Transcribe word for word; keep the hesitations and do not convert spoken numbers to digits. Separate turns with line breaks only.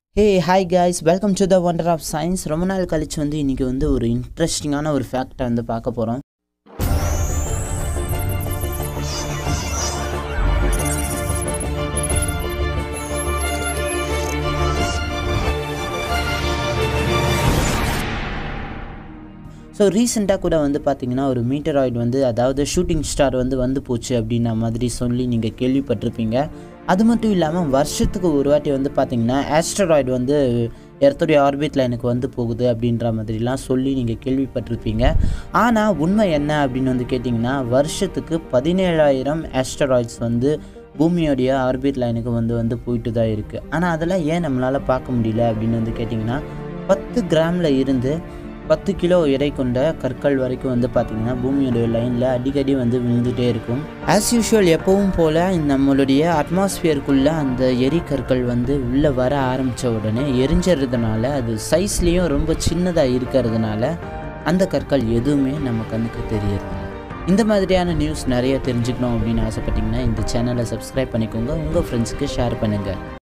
Hey, hi guys, welcome to the Wonder of Science. ரொம்ப நாள் கழிச்சு வந்து இன்னைக்கு வந்து ஒரு இன்ட்ரெஸ்டிங்கான ஒரு ஃபேக்ட்டை வந்து பார்க்க போகிறோம். ஸோ ரீசெண்டாக கூட வந்து பார்த்தீங்கன்னா ஒரு மீட்டராய்டு வந்து அதாவது ஷூட்டிங் ஸ்டார் வந்து வந்து போச்சு அப்படின்ன மாதிரி சொல்லி நீங்கள் கேள்விப்பட்டிருப்பீங்க. அது மட்டும் இல்லாமல் வருஷத்துக்கு ஒரு வாட்டி வந்து பார்த்திங்கன்னா ஆஸ்டராய்டு வந்து எர்த்துடைய ஆர்பிட் லைனுக்கு வந்து போகுது அப்படின்ற மாதிரிலாம் சொல்லி நீங்கள் கேள்விப்பட்டிருப்பீங்க. ஆனால் உண்மை என்ன அப்படின்னு வந்து கேட்டிங்கன்னா வருஷத்துக்கு பதினேழாயிரம் ஆஸ்டராய்ட்ஸ் வந்து பூமியோடைய ஆர்பிட் லைனுக்கு வந்து வந்து போயிட்டு தான் இருக்குது. ஆனால் அதெல்லாம் ஏன் நம்மளால் பார்க்க முடியல அப்படின்னு வந்து கேட்டிங்கன்னா பத்து கிராமில் இருந்து பத்து கிலோ எடை கொண்ட கற்கள் வரைக்கும் வந்து பார்த்திங்கன்னா பூமியோடைய லைனில் அடிக்கடி வந்து விழுந்துகிட்டே இருக்கும். ஆஸ் யூஷுவல் எப்பவும் போல் நம்மளுடைய அட்மாஸ்பியருக்குள்ளே அந்த எரிக்கற்கள் வந்து உள்ளே வர ஆரம்பித்த உடனே எரிஞ்சறதுனால அது சைஸ்லேயும் ரொம்ப சின்னதாக இருக்கிறதுனால அந்த கற்கள் எதுவுமே நம்ம கண்ணுக்கு தெரியறதில்ல. இந்த மாதிரியான நியூஸ் நிறைய தெரிஞ்சுக்கணும் அப்படின்னு ஆசைப்பட்டிங்கன்னா இந்த சேனலை சப்ஸ்கிரைப் பண்ணிக்கோங்க, உங்கள் ஃப்ரெண்ட்ஸுக்கு ஷேர் பண்ணுங்கள்.